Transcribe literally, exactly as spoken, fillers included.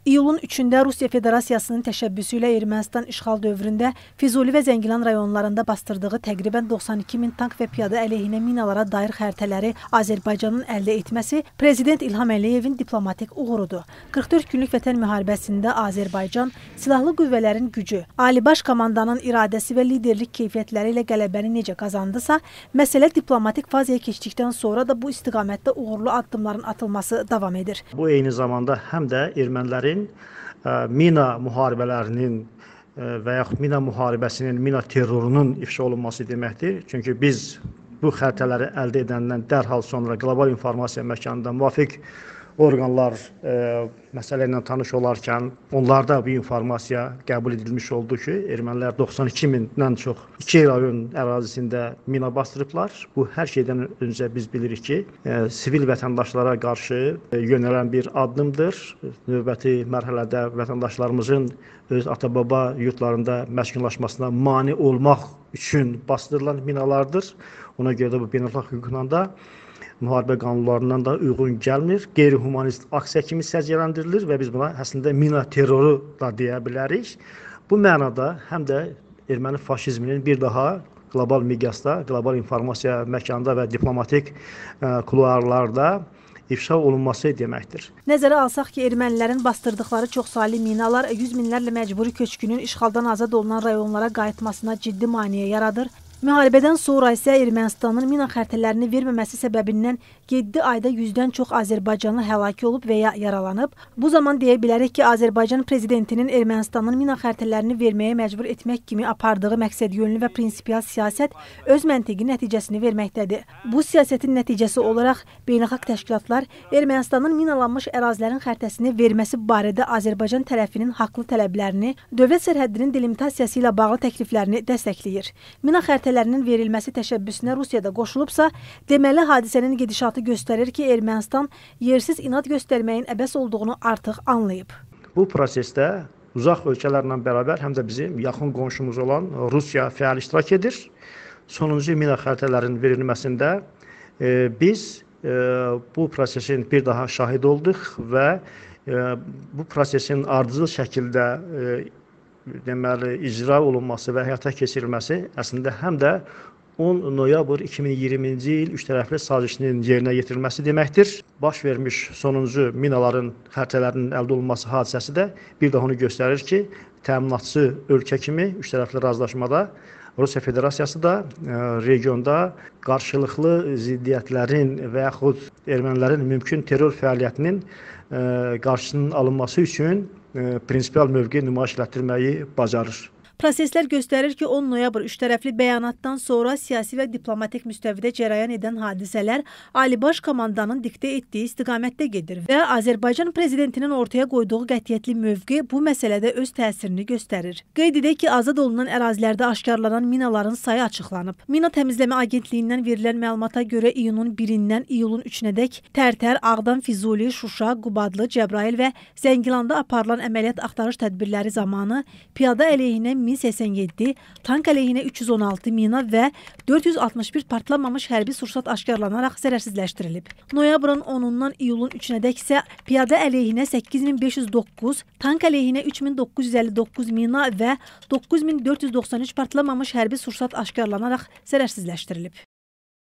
İyulun üçündə Rusiya Federasiyasının təşəbbüsü ilə Ermənistan işğal dövründə Füzuli və Zəngilan rayonlarında bastırdığı təqribən doxsan iki min tank və piyada əleyhinə minalara dair xəritələri Azərbaycanın əldə etməsi Prezident İlham Əliyevin diplomatik uğurudur. qırx dörd günlük vətən müharibəsində Azərbaycan silahlı qüvvələrin gücü, Ali Baş Komandanın iradəsi və liderlik keyfiyyətləri ilə qələbəni necə qazandısa, məsələ diplomatik fazaya keçdikdən sonra da bu istiqamətdə uğurlu addımların atılması davam edir. Bu eyni zamanda həm də ermənilərin mina müharibələrinin və yaxud mina müharibəsinin, mina terrorunun ifşa olunması deməkdir. Çünki biz bu xəritələri əldə edəndən dərhal sonra qlobal informasiya məkanında müvafiq orqanlar e, məsələ ilə tanış olarkən onlarda bu informasiya qəbul edilmiş oldu ki, ermənilər doxsan iki mindən çox iki rayon ərazisində mina bastırıblar. Bu hər şeydən öncə biz bilirik ki, e, sivil vətəndaşlara qarşı e, yönələn bir addımdır. Növbəti mərhələdə vətəndaşlarımızın öz ata-baba yurtlarında məskunlaşmasına mane olmaq üçün bastırılan minalardır. Ona görə də bu beynəlxalq hüquqla da müharibə qanunlarından da uyğun gəlmir. Qeyri-humanist aksiya kimi səciyyələndirilir və biz buna əslində mina terroru da deyə bilərik. Bu mənada həm də erməni faşizminin bir daha qlobal miqyasda, qlobal informasiya məkanında və diplomatik ə, kuluarlarda ifşa olunması deməkdir. Nəzərə alsaq ki, ermənilərin bastırdıqları çoxsaylı minalar yüz minlərlə məcburi köçkünün işğaldan azad olunan rayonlara qayıtmasına ciddi maneə yaradır. Müharibədən sonra isə Ermənistanın mina xəritələrini verməməsi səbəbindən yeddi ayda yüzdən çox Azərbaycanlı həlak olub və ya yaralanıb. Bu zaman deyə bilərik ki, Azərbaycan prezidentinin Ermənistanın mina xəritələrini verməyə məcbur etmək kimi apardığı məqsədyönlü və prinsipial siyasət öz məntiqi nəticəsini verməkdədir. Bu siyasətin nəticəsi olaraq beynəlxalq təşkilatlar Ermənistanın minalanmış ərazilərin xəritəsini verməsi barədə Azərbaycan tərəfinin haqlı tələblərini, dövlət sərhəddinin delimitasiyası ilə bağlı təkliflərini dəstəkləyir. Mina xəritələrinin verilməsi təşəbbüsünə Rusiyada qoşulubsa, deməli hadisənin gedişatı göstərir ki, Ermənistan yersiz inad göstərməyin əbəs olduğunu artıq anlayıb. Bu prosesdə uzaq ölkələrlə bərabər həm də bizim yaxın qonşumuz olan Rusiya fəal iştirak edir. Sonuncu mina xəritələrinin verilməsində e, biz e, bu prosesin bir daha şahid olduq və e, bu prosesin ardıcıl şəkildə e, deməli, icra olunması və həyata keçirilməsi əslində həm də on noyabr iki min iyirminci il üç tərəfli sazişinin yerinə yetirilməsi deməkdir. Baş vermiş sonuncu minaların xəritələrinin əldə olunması hadisəsi də bir daha onu göstərir ki, təminatçı ölkə kimi üç tərəfli razılaşmada Rusiya Federasiyası da e, regionda qarşılıqlı ziddiyyətlərin və yaxud ermənilərin mümkün terror fəaliyyətinin e, qarşısının alınması üçün e, prinsipial mövqe nümayiş etdirməyi bacarır. Proseslər göstərir ki, on noyabr üç tərəfli bəyanatdan sonra siyasi və diplomatik müstəvidə cərəyan edən hadisələr Ali Baş Komandanın diktə etdiyi istiqamətdə gedir və Azərbaycan prezidentinin ortaya qoyduğu qətiyyətli mövqe bu məsələdə öz təsirini göstərir. Qeyd edək ki, azad olunan ərazilərdə aşkarlanan minaların sayı açıqlanıb. Mina Təmizləmə Agentliyindən verilən məlumata görə iyunun birindən iyulun üçünədək Tərtər, Ağdam, Füzuli, Şuşa, Qubadlı, Cəbrayıl və Zəngilanda aparılan əməliyyat axtarış tədbirləri zamanı piyada əleyhinə min səksən yeddi, tank əleyhinə üç yüz on altı mina və dörd yüz altmış bir partlamamış hərbi sursat aşkarlanaraq zərərsizləşdirilib. Noyabrın onundan iyulun üçünədək isə piyada əleyhinə səkkiz min beş yüz doqquz, tank əleyhinə üç min doqquz yüz əlli doqquz mina və doqquz min dörd yüz doxsan üç partlamamış hərbi sursat aşkarlanaraq zərərsizləşdirilib.